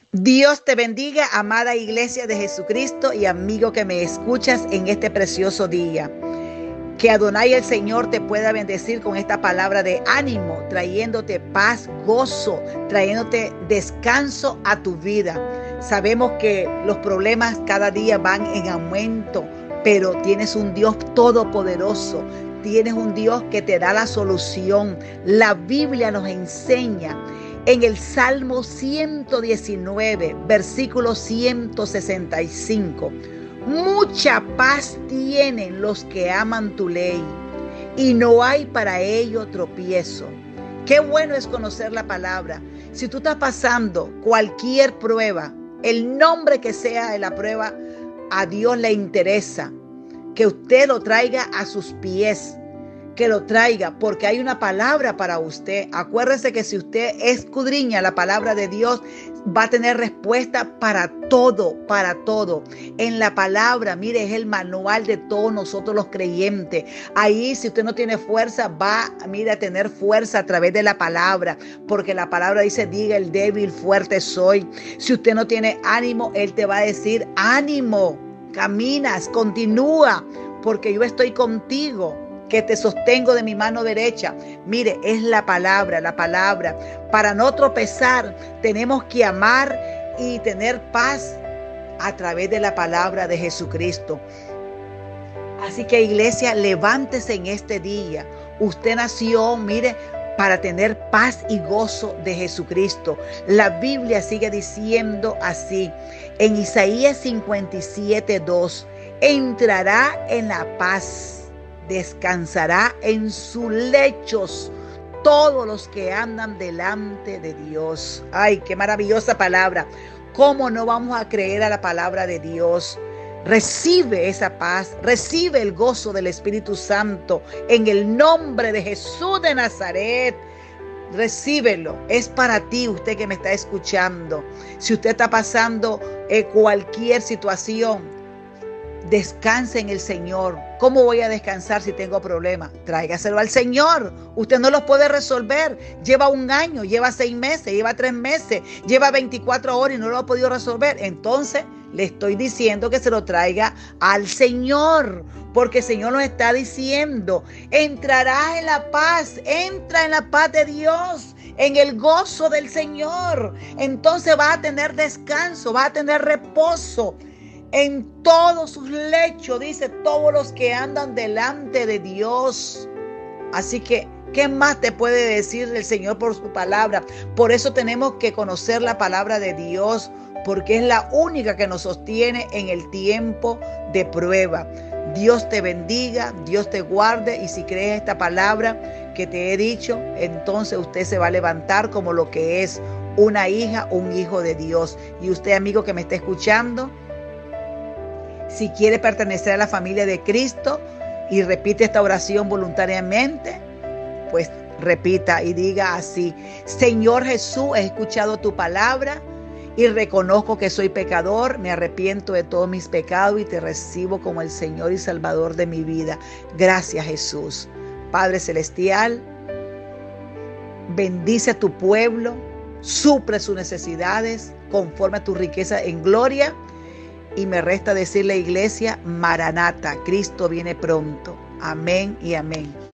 Dios te bendiga, amada iglesia de Jesucristo y amigo que me escuchas en este precioso día. Que Adonai el Señor te pueda bendecir con esta palabra de ánimo, trayéndote paz, gozo, trayéndote descanso a tu vida. Sabemos que los problemas cada día van en aumento, pero tienes un Dios todopoderoso. Tienes un Dios que te da la solución. La Biblia nos enseña en el Salmo 119, versículo 165. Mucha paz tienen los que aman tu ley, y no hay para ello tropiezo. Qué bueno es conocer la palabra. Si tú estás pasando cualquier prueba, el nombre que sea de la prueba, a Dios le interesa que usted lo traiga a sus pies, que lo traiga, porque hay una palabra para usted. Acuérdese que si usted escudriña la palabra de Dios, va a tener respuesta para todo, para todo. En la palabra, mire, es el manual de todos nosotros los creyentes. Ahí, si usted no tiene fuerza, va, mire, a tener fuerza a través de la palabra, porque la palabra dice, diga el débil, fuerte soy. Si usted no tiene ánimo, Él te va a decir, ánimo, caminas, continúa, porque yo estoy contigo, que te sostengo de mi mano derecha. Mire, es la palabra, la palabra. Para no tropezar, tenemos que amar y tener paz a través de la palabra de Jesucristo. Así que, iglesia, levántese en este día. Usted nació, mire, para tener paz y gozo de Jesucristo. La Biblia sigue diciendo así, en Isaías 57:2, entrará en la paz, descansará en sus lechos todos los que andan delante de Dios. Ay, qué maravillosa palabra. ¿Cómo no vamos a creer a la palabra de Dios? Recibe esa paz, recibe el gozo del Espíritu Santo en el nombre de Jesús de Nazaret. Recíbelo, es para ti, usted que me está escuchando. Si usted está pasando cualquier situación, descanse en el Señor. ¿Cómo voy a descansar si tengo problemas? Tráigaselo al Señor. Usted no los puede resolver. Lleva 1 año, lleva 6 meses, lleva 3 meses, lleva 24 horas y no lo ha podido resolver. Entonces le estoy diciendo que se lo traiga al Señor, porque el Señor nos está diciendo, entrarás en la paz, entra en la paz de Dios, en el gozo del Señor. Entonces va a tener descanso, va a tener reposo en todos sus lechos, dice, todos los que andan delante de Dios. Así que, ¿qué más te puede decir el Señor por su palabra? Por eso tenemos que conocer la palabra de Dios, porque es la única que nos sostiene en el tiempo de prueba. Dios te bendiga, Dios te guarde, y si crees esta palabra que te he dicho, entonces usted se va a levantar como lo que es una hija, un hijo de Dios. Y usted, amigo que me está escuchando, si quiere pertenecer a la familia de Cristo y repite esta oración voluntariamente, pues repita y diga así: Señor Jesús, he escuchado tu palabra y reconozco que soy pecador, me arrepiento de todos mis pecados y te recibo como el Señor y Salvador de mi vida. Gracias, Jesús. Padre Celestial, bendice a tu pueblo, suple sus necesidades conforme a tu riqueza en gloria. Y me resta decirle, iglesia, Maranata, Cristo viene pronto. Amén y amén.